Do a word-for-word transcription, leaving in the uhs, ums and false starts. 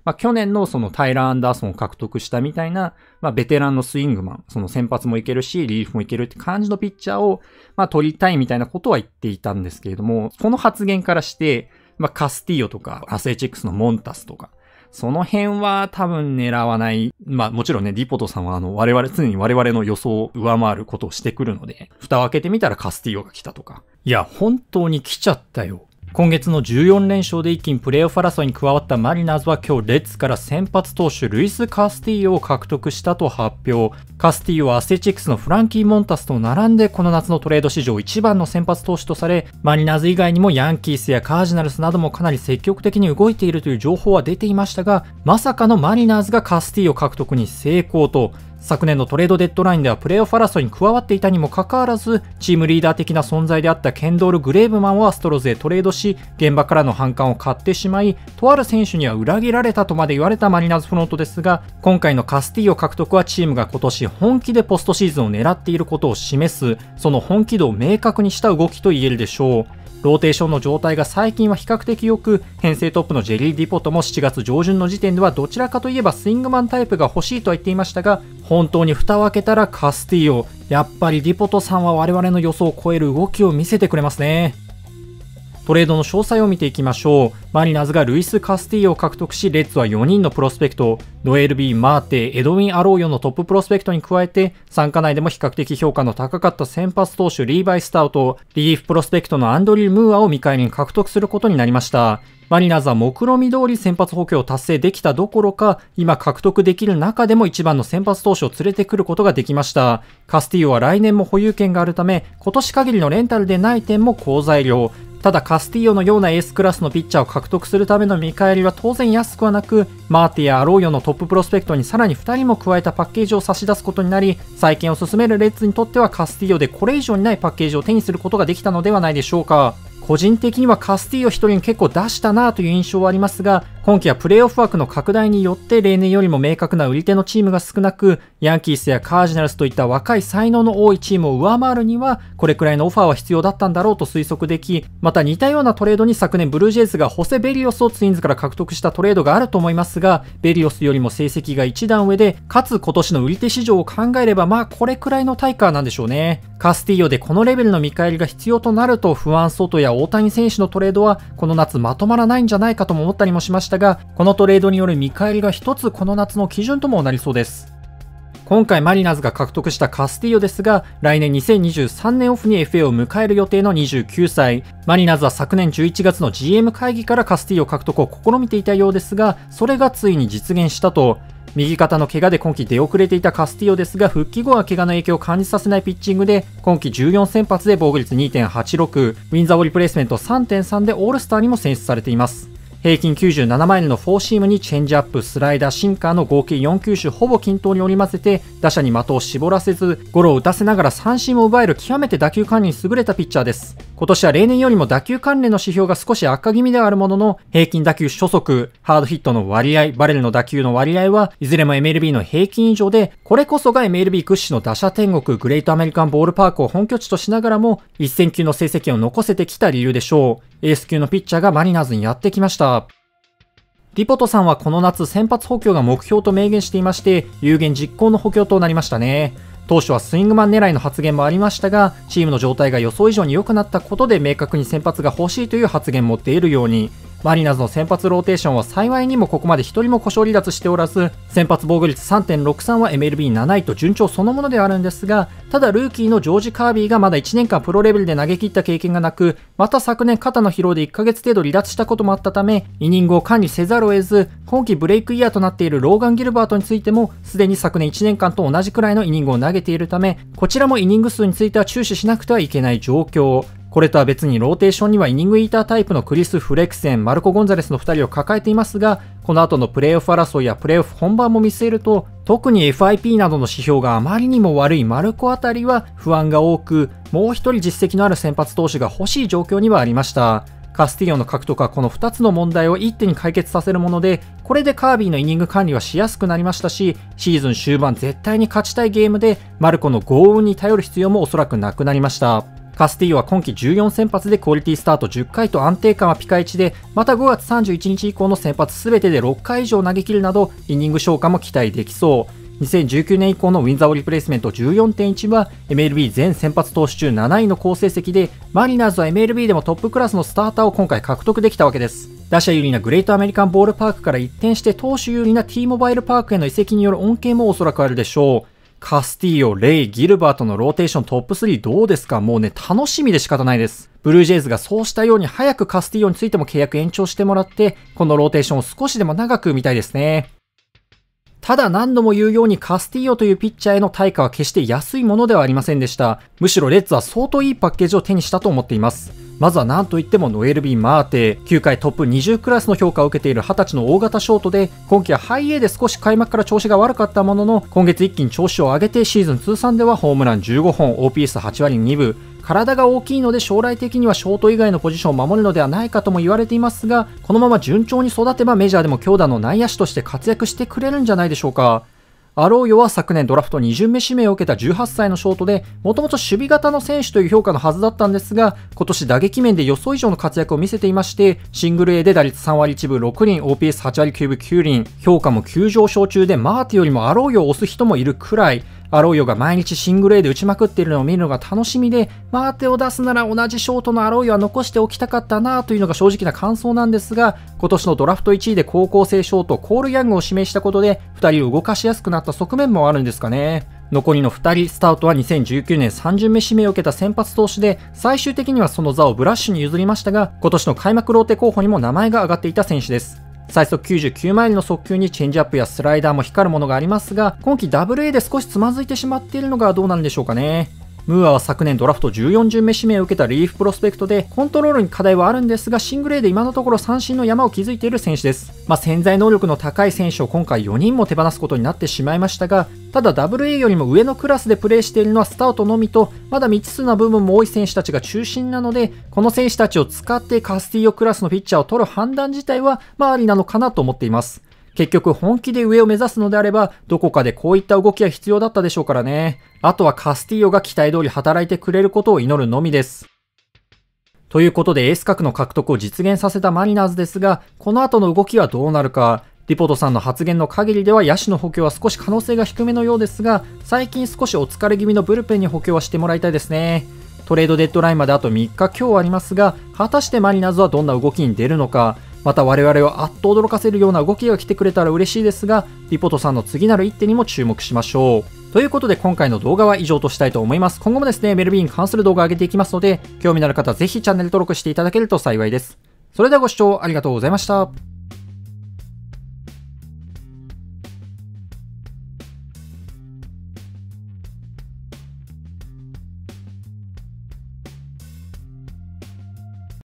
まあ去年のそのタイラー・アンダーソンを獲得したみたいな、まあベテランのスイングマン、その先発もいけるし、リリーフもいけるって感じのピッチャーを、まあ取りたいみたいなことは言っていたんですけれども、この発言からして、まあカスティーヨとか、アスレチックスのモンタスとか、その辺は多分狙わない。まあもちろんね、ディポトさんはあの我々、常に我々の予想を上回ることをしてくるので、蓋を開けてみたらカスティーヨが来たとか。いや、本当に来ちゃったよ。今月のじゅうよんれんしょうで一気にプレーオフ争いに加わったマリナーズは今日レッズから先発投手ルイス・カスティーヨを獲得したと発表。カスティーヨはアスレチックスのフランキー・モンタスと並んでこの夏のトレード史上一番の先発投手とされ、マリナーズ以外にもヤンキースやカージナルスなどもかなり積極的に動いているという情報は出ていましたが、まさかのマリナーズがカスティーヨ獲得に成功と、昨年のトレードデッドラインではプレーオフ争いに加わっていたにもかかわらず、チームリーダー的な存在であったケンドール・グレーブマンをアストロズへトレードし、現場からの反感を買ってしまい、とある選手には裏切られたとまで言われたマリナーズフロントですが、今回のカスティーヨ獲得はチームが今年本気でポストシーズンを狙っていることを示す、その本気度を明確にした動きと言えるでしょう。ローテーションの状態が最近は比較的良く、編成トップのジェリー・ディポトもしちがつ上旬の時点ではどちらかといえばスイングマンタイプが欲しいとは言っていましたが、本当に蓋を開けたらカスティーヨ。やっぱりディポトさんは我々の予想を超える動きを見せてくれますね。トレードの詳細を見ていきましょう。マリナーズがルイス・カスティーヨを獲得し、レッズはよにんのプロスペクト、ノエル・ビー・マーテ、エドウィン・アローヨのトッププロスペクトに加えて、傘下内でも比較的評価の高かった先発投手リーバイ・スタウト、リリーフプロスペクトのアンドリュー・ムーアを見返りに獲得することになりました。マリナーズは目論見通り先発補強を達成できたどころか、今獲得できる中でも一番の先発投手を連れてくることができました。カスティーヨは来年も保有権があるため、今年限りのレンタルでない点も好材料。ただカスティーヨのようなエースクラスのピッチャーを獲得するための見返りは当然安くはなく、マーティやアローヨのトッププロスペクトにさらにふたりも加えたパッケージを差し出すことになり、再建を進めるレッズにとってはカスティーヨでこれ以上にないパッケージを手にすることができたのではないでしょうか。個人的にはカスティーヨ一人に結構出したなという印象はありますが、今季はプレーオフ枠の拡大によって例年よりも明確な売り手のチームが少なく、ヤンキースやカージナルスといった若い才能の多いチームを上回るには、これくらいのオファーは必要だったんだろうと推測でき、また似たようなトレードに昨年ブルージェイズがホセ・ベリオスをツインズから獲得したトレードがあると思いますが、ベリオスよりも成績が一段上で、かつ今年の売り手市場を考えればまあこれくらいの対価なんでしょうね。カスティーヨでこのレベルの見返りが必要となると、不安ソトや大谷選手のトレードはこの夏まとまらないんじゃないかとも思ったりもしましたが、このトレードによる見返りが一つこの夏の基準ともなりそうです。今回マリナーズが獲得したカスティーヨですが、来年にせんにじゅうさんねんオフに エフエー を迎える予定のにじゅうきゅうさい。マリナーズは昨年じゅういちがつの ジーエム 会議からカスティーヨ獲得を試みていたようですが、それがついに実現したと。右肩の怪我で今季出遅れていたカスティーヨですが、復帰後は怪我の影響を感じさせないピッチングで、今季じゅうよんせんぱつで防御率 にてんはちろく、ウィンザーリプレイスメント さんてんさん でオールスターにも選出されています。平均きゅうじゅうななマイルのフォーシームにチェンジアップ、スライダー、シンカーの合計よんきゅうしゅほぼ均等に織り交ぜて、打者に的を絞らせず、ゴロを打たせながら三振を奪える極めて打球管理に優れたピッチャーです。今年は例年よりも打球関連の指標が少し悪気味ではあるものの、平均打球初速、ハードヒットの割合、バレルの打球の割合はいずれも エムエルビー の平均以上で、これこそが エムエルビー 屈指の打者天国、グレートアメリカンボールパークを本拠地としながらも、一戦級の成績を残せてきた理由でしょう。エース級のピッチャーがマリナーズにやってきました。ディポトさんはこの夏先発補強が目標と明言していまして、有言実行の補強となりましたね。当初はスイングマン狙いの発言もありましたが、チームの状態が予想以上に良くなったことで明確に先発が欲しいという発言も出るように、マリナーズの先発ローテーションは幸いにもここまで一人も故障離脱しておらず、先発防御率 さんてんろくさん は エムエルビーなない と順調そのものではあるんですが、ただルーキーのジョージ・カービーがまだいちねんかんプロレベルで投げ切った経験がなく、また昨年肩の疲労でいっかげつ程度離脱したこともあったため、イニングを管理せざるを得ず、今季ブレイクイヤーとなっているローガン・ギルバートについても、すでに昨年いちねんかんと同じくらいのイニングを投げているため、こちらもイニング数については注視しなくてはいけない状況。これとは別にローテーションにはイニングイータータイプのクリス・フレクセン、マルコ・ゴンザレスのふたりを抱えていますが、この後のプレーオフ争いやプレーオフ本番も見据えると、特に エフアイピー などの指標があまりにも悪いマルコあたりは不安が多く、もう一人実績のある先発投手が欲しい状況にはありました。カスティーヨの獲得はこのふたつの問題を一手に解決させるもので、これでカービーのイニング管理はしやすくなりましたし、シーズン終盤絶対に勝ちたいゲームでマルコの豪運に頼る必要もおそらくなくなりました。 カスティーヨは今季じゅうよん先発でクオリティスタートじゅっかいと安定感はピカイチで、またごがつさんじゅういちにち以降の先発全てでろっかい以上投げ切るなど、イニング消化も期待できそう。にせんじゅうきゅうねん以降のウィンザオリプレイスメント じゅうよんてんいち は エムエルビー 全先発投手中なないの好成績で、マリナーズは エムエルビー でもトップクラスのスターターを今回獲得できたわけです。打者有利なグレートアメリカンボールパークから一転して投手有利な T モバイルパークへの移籍による恩恵もおそらくあるでしょう。カスティーヨ、レイ、ギルバートのローテーショントップスリーどうですか？もうね、楽しみで仕方ないです。ブルージェイズがそうしたように早くカスティーヨについても契約延長してもらって、このローテーションを少しでも長く見たいですね。ただ何度も言うようにカスティーヨというピッチャーへの対価は決して安いものではありませんでした。むしろレッズは相当いいパッケージを手にしたと思っています。まずは何といってもノエルビー・マーテ、きゅうかいトップにじゅうクラスの評価を受けているはたちの大型ショートで、今季はハイ エー で少し開幕から調子が悪かったものの、今月一気に調子を上げてシーズン通算ではホームランじゅうごほん、オーピーエスはちわりにぶ、体が大きいので将来的にはショート以外のポジションを守るのではないかとも言われていますが、このまま順調に育てばメジャーでも強打の内野手として活躍してくれるんじゃないでしょうか。アローヨは昨年ドラフトに巡目指名を受けたじゅうはっさいのショートで、もともと守備型の選手という評価のはずだったんですが、今年打撃面で予想以上の活躍を見せていまして、シングル A で打率さんわりいちぶろくりん、オーピーエスはちわりきゅうぶきゅうりん、評価も急上昇中で、マーティよりもアローヨを押す人もいるくらい、アローヨが毎日シングル A で打ちまくっているのを見るのが楽しみで、マーテを出すなら同じショートのアローヨは残しておきたかったなというのが正直な感想なんですが、今年のドラフトいちいで高校生ショートコール・ヤングを指名したことでふたりを動かしやすくなった側面もあるんですかね。残りのふたり、スタートはにせんじゅうきゅうねんさん巡目指名を受けた先発投手で、最終的にはその座をブラッシュに譲りましたが、今年の開幕ローテ候補にも名前が挙がっていた選手です。最速きゅうじゅうきゅうマイルの速球にチェンジアップやスライダーも光るものがありますが、今季 ダブルエー で少しつまずいてしまっているのがどうなんでしょうかね。ムーアは昨年ドラフトじゅうよん巡目指名を受けたリリーフプロスペクトで、コントロールに課題はあるんですが、シングル A で今のところ三振の山を築いている選手です。まあ、潜在能力の高い選手を今回よにんも手放すことになってしまいましたが、ただ ダブルエー よりも上のクラスでプレーしているのはスタートのみと、まだ未知数な部分も多い選手たちが中心なので、この選手たちを使ってカスティーヨクラスのピッチャーを取る判断自体は、まあありなのかなと思っています。結局本気で上を目指すのであれば、どこかでこういった動きは必要だったでしょうからね。あとはカスティーヨが期待通り働いてくれることを祈るのみです。ということでエース格の獲得を実現させたマリナーズですが、この後の動きはどうなるか。リポートさんの発言の限りでは野手の補強は少し可能性が低めのようですが、最近少しお疲れ気味のブルペンに補強はしてもらいたいですね。トレードデッドラインまであとみっか今日ありますが、果たしてマリナーズはどんな動きに出るのか。また我々をあっと驚かせるような動きが来てくれたら嬉しいですが、リポートさんの次なる一手にも注目しましょう。ということで今回の動画は以上としたいと思います。今後もですね、エムエルビーに関する動画を上げていきますので、興味のある方はぜひチャンネル登録していただけると幸いです。それではご視聴ありがとうございました。